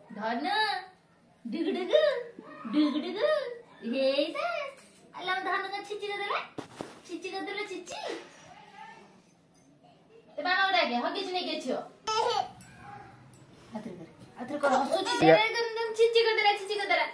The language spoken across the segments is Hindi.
धन डिग डिग डिग डिग हेइदा अल्लाह धन का छिची कर देला छिची ते बाबा उड़ा गया हगिस नहीं के छियो अतर कर हसुची दे गंदम छिची कर देला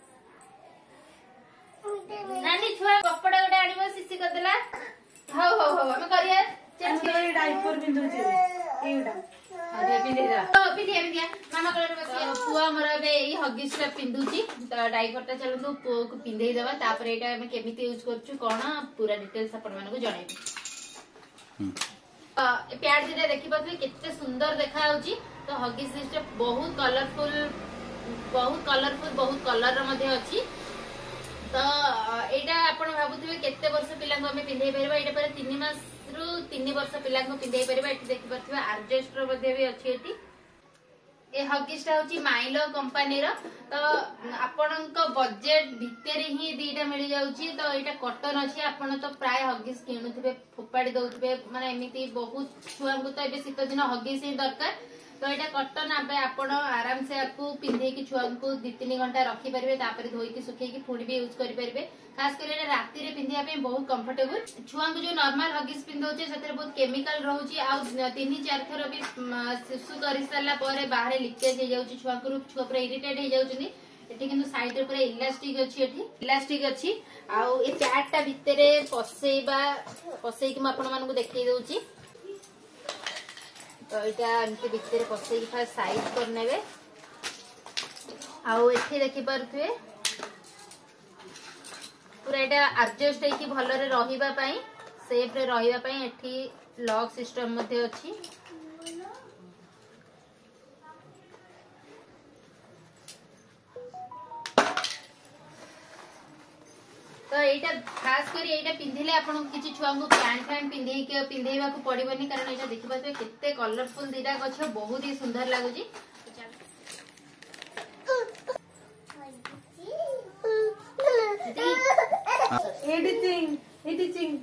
नानी छुआ कपड़ा उड़ा आनिबो छिची कर देला हाउ हम करिया चेंज के डायपर बिंदु छी एटा अरे पिंदिरा पिंदिया मामा कलर बस पुआ मरा बे ई हगिस टा पिंदुची त डायपर टा चलतो पुओ को पिंदेई देबा तापर एटा हम केमिति यूज करछु कोन पूरा डिटेल्स अपन मानको जणाइबी ए प्याड जे देखि पथले केते सुंदर देखा होची तो हगिस सिस्टम बहुत कलरफुल बहुत कलर र मध्ये अछि तो एटा आपण भाबुथिबे केते वर्ष पिला को हमें पिंदेई परबा एटा पर 3 मास रु 3 वर्ष पिला को पिंदेई परबा एटी देखि परथिबा आर्जेस्ट रो मध्ये भी अछि एटी ए हगिस टा होची माइलो कंपनी रो तो आपनक बजेट भितर ही दीटा मिल जाउची तो एटा कॉटन अछि आपण तो प्राय हगिस किनुथिबे फोपाडी दउथिबे माने एमिति बहुत छुआ को तो एबे शीत दिन हगिस ही दरकार तो एटा कॉटन आबे आपण आराम से आपको पिंधे की छुआ को 2-3 घंटा रखी परिबे तापर धोई की सुखे की फुडी भी यूज करि परिबे खास करे एटा राती रे पिंधिया पे बहुत कंफर्टेबल छुआ को जो नॉर्मल हगिस पिंधोचे सतरे बहुत केमिकल रहउची आ 3-4 थर भी सुसु करि साला परे बाहर लीकेज हे जाउची छुआ को छुआ पर इरिटेट हे जाउचनी एठी किंतु साइड रे पूरा इलास्टिक अछि एठी इलास्टिक अछि आ ए पैड टा भितरे पसेई कि म आपण मानको देखै दउची तो इटा एमती भितर पसे की फास्ट साइज कर नेबे आउ एठी देखि परथुए पूरा एटा एडजस्ट है कि भलो रे रहिबा पई सेफ रे रहिबा पई एठी लॉक सिस्टम मध्ये अछि तो एटा खास करी एटा पिंधिले आपण किछि छुआ को पैंट पिंधेइबा को पड़िबनी कारण एटा देखि पाछे केते कलरफुल दीदा गछ बहुत ही सुंदर लागुची एडिटिंग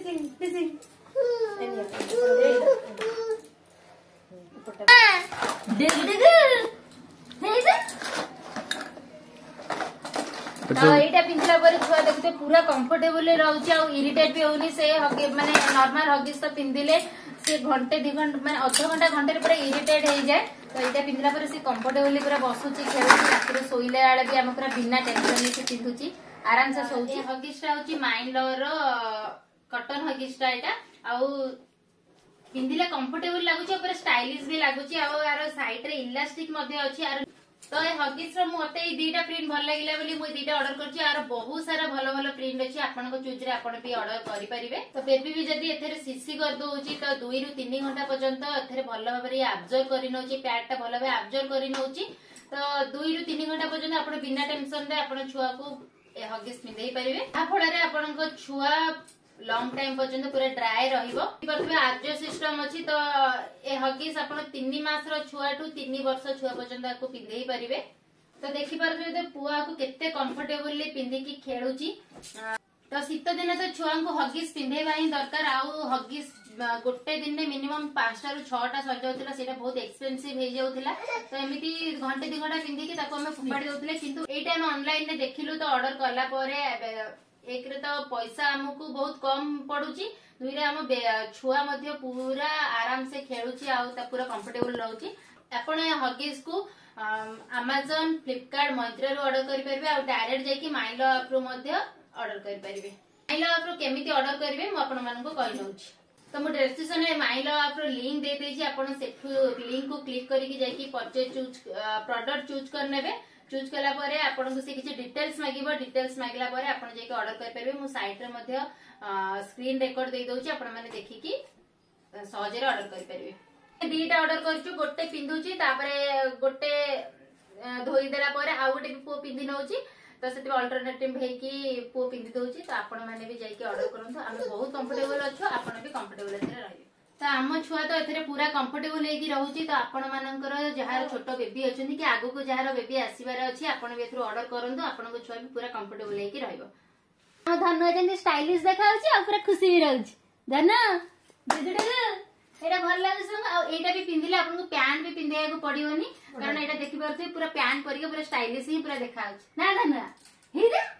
एटा पिंधला पर छुआ देखते पूरा कंफर्टेबल रहउची आ इरिटेट भी होनी से माने नॉर्मल हगिस तो पिंधिले से घंटे 2 घंटा माने आधा घंटा घंटे पूरा इरिटेट हो जाए तो एटा पिंधला पर से कंफर्टेबल पूरा बसुची खेलुची राती रे सोइले आले भी हम पूरा बिना टेंशन से पिंधुची आराम से सोउची हगिस टा होची माइन लो रो कॉटन हगिस टा एटा आ पिंधिले कंफर्टेबल लागुची पूरा स्टाइलिश भी लागुची आ यार साइड रे इलास्टिक मध्ये अछि आर तो ये हगिस रो मते ई दीटा प्रिंट भल लागिला बोली मु दीटा ऑर्डर करछि आर बहुत सारा भलो भलो प्रिंट अछि आपन को चूज रे आपन भी ऑर्डर करि परिबे तो बेबी भी जदी एथरे सीसी कर दोउची तो 2 रु 3 घंटा पर्यंत एथरे भलो भाबरे अब्जॉर्ब करि नउची पैड टा भलो भाबे अब्जॉर्ब करि नउची तो 2 रु 3 घंटा पर्यंत आपन बिना टेंशन रे आपन छुआ को ए हगिस पिंधेई परिबे आ फळे रे आपन को छुआ लॉन्ग टाइम पर्यंत पूरा ड्राई रहिबो परबे आर्जो सिस्टम अछि तो ए हगिस आपण 3 मास रो छुआ टू 3 वर्ष छुआ पर्यंत को पिंधेई परिबे तो देखि परबे जे पुआ को केते कंफर्टेबली पिंधि की खेलुची तो शीत दिन तो छुआ को हगिस पिंधेबा ही दरकार आउ हगिस गोटे दिन में मिनिमम 5 टा रु 6 टा सर जाउतला सेटा बहुत एक्सपेंसिव हे जाउतला तो एमिति घंटे 2 घंटा पिंधि की ताको हम फुपाडी दउतले किंतु एटा हम ऑनलाइन रे देखिलु तो ऑर्डर करला परे एक रे तो पैसा हमको बहुत कम पड़ुची दुई रे हम छुआ मध्ये पूरा आराम से खेलुची आ पूरा कंफर्टेबल रहउची आपण हगिस को Amazon फ्लिपकार्ट मंत्र रो ऑर्डर करि परबे आ डायरेक्ट जाई कि माइलो ऐप रो मध्ये ऑर्डर करि परबे माइलो ऐप रो केमिति ऑर्डर करबे म आपण मानको कहि नउची तो मो डिस्क्रिप्शन रे माइलो ऐप रो लिंक दे देजी आपण सेठु लिंक को क्लिक करी कि जाई कि परचेज चूज प्रोडक्ट चूज कर नेबे चूज कला परे आपण को से किछि डिटेल्स मागिबो डिटेल्स मागला परे आपण जे कि ऑर्डर कर परबे मो साइट रे मध्ये स्क्रीन रिकॉर्ड दे दोची आपण माने देखि कि सहज रे ऑर्डर कर परबे दीटा ऑर्डर करछु गोटे पिंधुची तापरे गोटे धोई देला परे आ गोटे पो पिंधि नउची तो सेते अल्टरनेटिव हे कि पो पिंधि दउची तो आपण माने भी जाई कि ऑर्डर करंतु आमे बहुत कंफर्टेबल अछु आपण भी कंफर्टेबल एथरे रहिबे तो आम छुआ तो एथरे पूरा कंफर्टेबल हे कि रहउची तो आपण मानकर जहार छोटो बेबी अछंती कि आगो को जहार बेबी आसीबार अछि आपण भी एथरो ऑर्डर करंतु आपण को छुआ भी पूरा कंफर्टेबल हे कि रहइबो आ धन अजंती स्टाइलिश देखाउची आ पूरा खुशी भी रहउची धन दिदुडे एटा भल लागे संग आ एटा भी पिंदिले आपन को पैंट भी पिंदिया को पड़ियोनी कारण एटा देखि परथे पूरा पैंट परिके पूरा स्टाइलिश ही पूरा देखा ना ना ना हे रे